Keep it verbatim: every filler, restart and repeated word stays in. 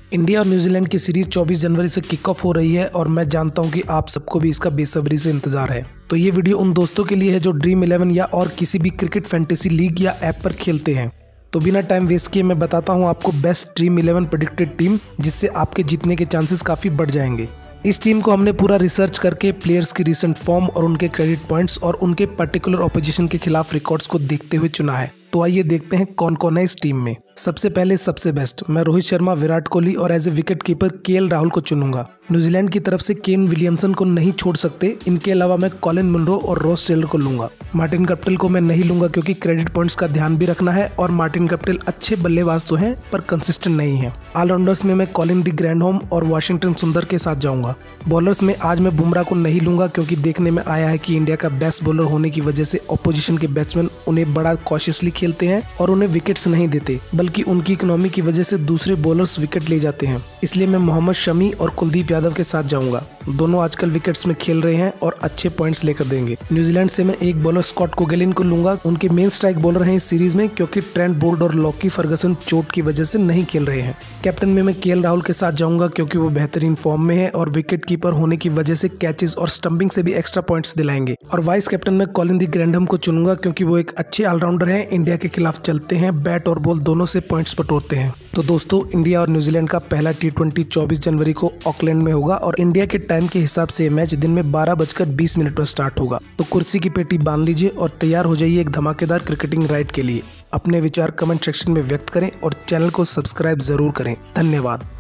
India और New Zealand की series चौबीस जनवरी से किक ऑफ हो रही है और मैं जानता हूं कि आप सबको भी इसका बेसब्री से इंतजार है। तो ये वीडियो उन दोस्तों के लिए है जो ड्रीम इलेवन या और किसी भी क्रिकेट फैंटेसी लीग या ऐप पर खेलते हैं। तो बिना टाइम वेस्ट किए मैं बताता हूं आपको best Dream Eleven predicted team, जिससे आपके जीतने के चांसेस काफी बढ़ जाएंगे। इस टीम को हमने पूरा रिसर्च करके प्लेयर्स की रिसेंट फॉर्म और उनके क्रेडिट पॉइंट्स और उनके पर्टिकुलर ऑपोजिशन के खिलाफ रिकॉर्ड्स को देखते हुए चुना है। तो आइए देखते हैं कौन कौन है इस टीम में। सबसे पहले सबसे बेस्ट, मैं रोहित शर्मा, विराट कोहली और as a wicket keeper K L Rahul को चुनूंगा। न्यूजीलैंड की तरफ से केन विलियमसन को नहीं छोड़ सकते। इनके अलावा मैं कॉलिन मुनरो और रॉस टेलर को लूंगा। मार्टिन गप्टिल को मैं नहीं लूंगा क्योंकि क्रेडिट पॉइंट्स का ध्यान भी रखना है और मार्टिन गप्टिल अच्छे बल्लेबाज तो हैं पर कंसिस्टेंट नहीं है। ऑलराउंडर्स में मैं कॉलिन डी ग्रैंडहोम और वाशिंगटन सुंदर के साथ जाऊंगा। बॉलर्स में आज मैं बुमराह को नहीं लूंगा क्योंकि देखने में आया है कि इंडिया का बेस्ट बॉलर होने की वजह से ऑपोजिशन के बैट्समैन उन्हें बड़ा कॉशियसली खेलते हैं और उन्हें विकेट्स नहीं देते, बल्कि उनकी इकोनॉमी की वजह से दूसरे बॉलर्स विकेट ले जाते हैं। इसलिए मैं मोहम्मद शमी और कुलदीप यादव के साथ जाऊंगा। दोनों आजकल विकेट्स में खेल रहे हैं और अच्छे पॉइंट्स लेकर देंगे। न्यूजीलैंड से मैं एक बॉलर स्कॉट कोगेलिन को लूंगा। उनके मेन स्ट्राइक बॉलर हैं इस सीरीज में क्योंकि ट्रेंट बोल्ट और लॉकी फर्गसन चोट की वजह से नहीं खेल रहे हैं। कैप्टन में मैं के एल राहुल के साथ जाऊंगा क्योंकि वो बेहतरीन फॉर्म में है और विकेट कीपर होने की वजह से कैचेस और स्टंपिंग से भी एक्स्ट्रा पॉइंट्स दिलाएंगे। और वाइस कैप्टन में कॉलिन दी ग्रैंडहम को चुनूंगा क्योंकि वो एक अच्छे ऑलराउंडर हैं, इंडिया के खिलाफ चलते हैं, बैट और बॉल दोनों से पॉइंट्स बटोरते हैं। तो दोस्तों, इंडिया और न्यूजीलैंड का पहला टी ट्वेंटी चौबीस जनवरी को ऑकलैंड में होगा और इंडिया के टाइम के हिसाब से मैच दिन में बारह बजकर बीस मिनट पर स्टार्ट होगा। तो कुर्सी की पेटी बांध लीजिए और तैयार हो जाइए एक धमाकेदार क्रिकेटिंग राइड के लिए। अपने विचार कमेंट सेक्शन में व्यक्त करें और चैनल को सब्सक्राइब जरूर करें। धन्यवाद।